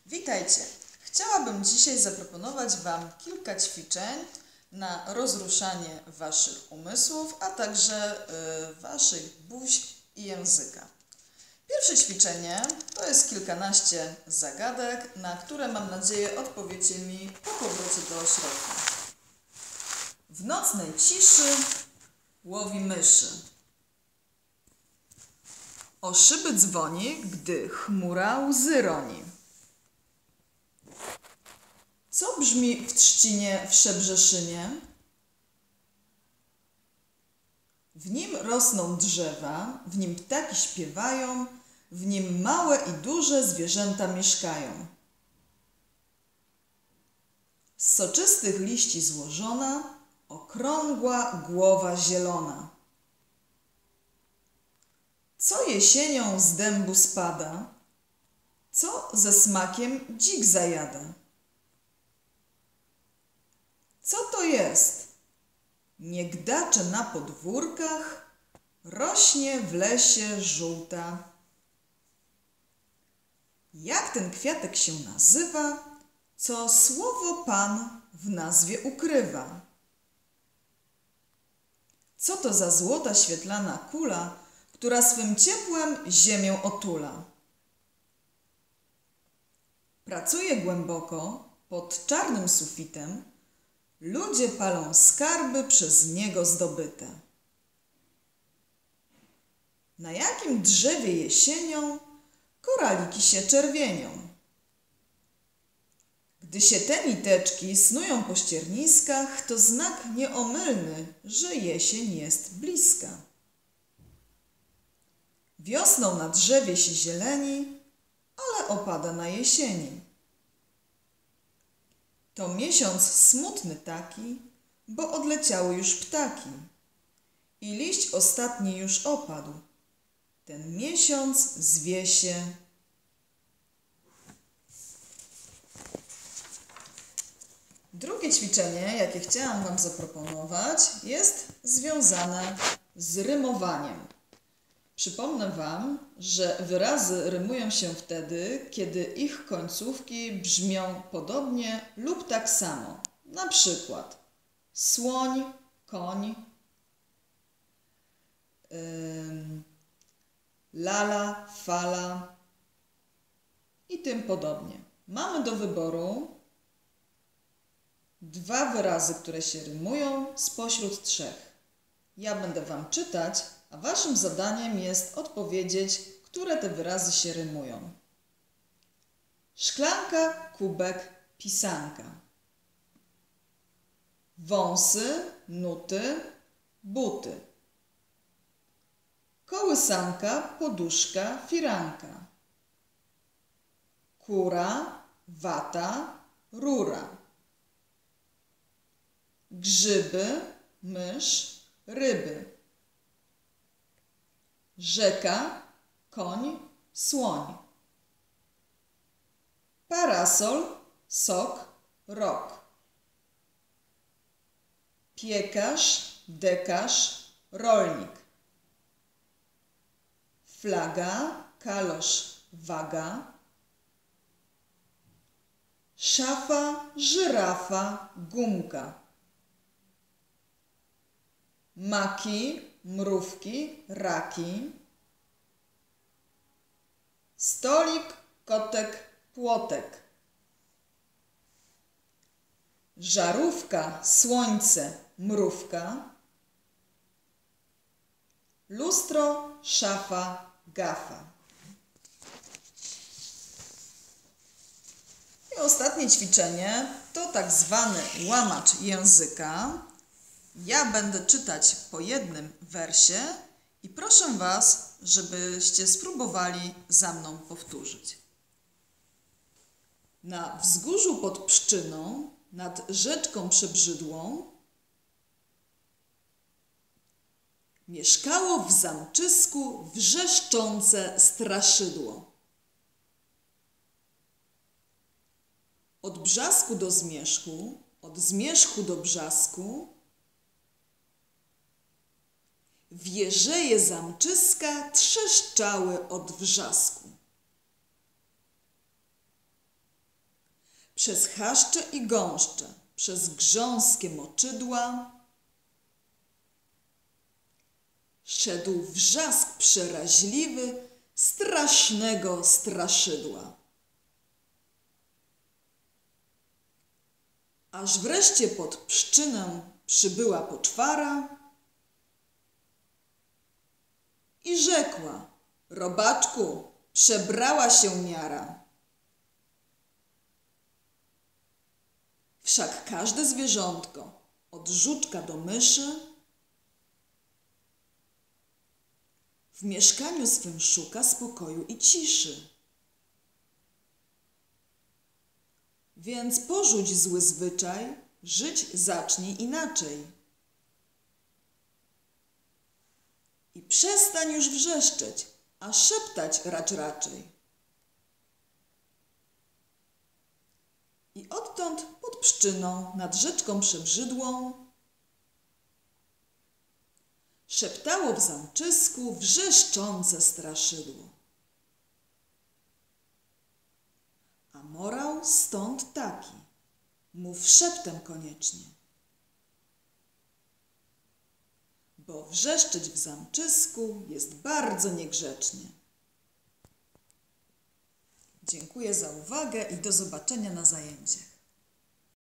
Witajcie! Chciałabym dzisiaj zaproponować Wam kilka ćwiczeń na rozruszanie Waszych umysłów, a także Waszych buź i języka. Pierwsze ćwiczenie to jest kilkanaście zagadek, na które mam nadzieję odpowiecie mi po powrocie do ośrodka. W nocnej ciszy łowi myszy. O szyby dzwoni, gdy chmura łzy roni. Co brzmi w trzcinie w Szebrzeszynie? W nim rosną drzewa, w nim ptaki śpiewają, w nim małe i duże zwierzęta mieszkają. Z soczystych liści złożona, okrągła głowa zielona. Co jesienią z dębu spada? Co ze smakiem dzik zajada? Co to jest? Niegdacze na podwórkach, rośnie w lesie żółta. Jak ten kwiatek się nazywa, co słowo Pan w nazwie ukrywa? Co to za złota świetlana kula, która swym ciepłem ziemię otula? Pracuje głęboko pod czarnym sufitem, ludzie palą skarby przez niego zdobyte. Na jakim drzewie jesienią koraliki się czerwienią? Gdy się te niteczki snują po ścierniskach, to znak nieomylny, że jesień jest bliska. Wiosną na drzewie się zieleni, ale opada na jesieni. To miesiąc smutny taki, bo odleciały już ptaki i liść ostatni już opadł. Ten miesiąc zwie się. Drugie ćwiczenie, jakie chciałam Wam zaproponować, jest związane z rymowaniem. Przypomnę Wam, że wyrazy rymują się wtedy, kiedy ich końcówki brzmią podobnie lub tak samo. Na przykład słoń, koń, lala, fala i tym podobnie. Mamy do wyboru dwa wyrazy, które się rymują spośród trzech. Ja będę Wam czytać, a Waszym zadaniem jest odpowiedzieć, które te wyrazy się rymują. Szklanka, kubek, pisanka. Wąsy, nuty, buty. Kołysanka, poduszka, firanka. Kura, wata, rura. Grzyby, mysz, ryby. Rzeka, koń, słoń. Parasol, sok, rok. Piekarz, dekarz, rolnik. Flaga, kalosz, waga. Szafa, żyrafa, gumka. Maki, mrówki, raki. Stolik, kotek, płotek. Żarówka, słońce, mrówka. Lustro, szafa, gafa. I ostatnie ćwiczenie to tak zwany łamacz języka. Ja będę czytać po jednym wersie i proszę Was, żebyście spróbowali za mną powtórzyć. Na wzgórzu pod Pszczyną, nad rzeczką przebrzydłą, mieszkało w zamczysku wrzeszczące straszydło. Od brzasku do zmierzchu, od zmierzchu do brzasku, wieżeje zamczyska trzeszczały od wrzasku. przez chaszcze i gąszcze, przez grząskie moczydła szedł wrzask przeraźliwy strasznego straszydła. Aż wreszcie pod pszczynę przybyła poczwara i rzekła: robaczku, przebrała się miara. Wszak każde zwierzątko, od żuczka do myszy, w mieszkaniu swym szuka spokoju i ciszy. Więc porzuć zły zwyczaj, żyć zacznij inaczej. I przestań już wrzeszczeć, a szeptać racz raczej. I odtąd pod pszczyną, nad rzeczką przebrzydłą, szeptało w zamczysku wrzeszczące straszydło. A morał stąd taki: mów szeptem koniecznie, bo wrzeszczeć w zamczysku jest bardzo niegrzecznie. Dziękuję za uwagę i do zobaczenia na zajęciach.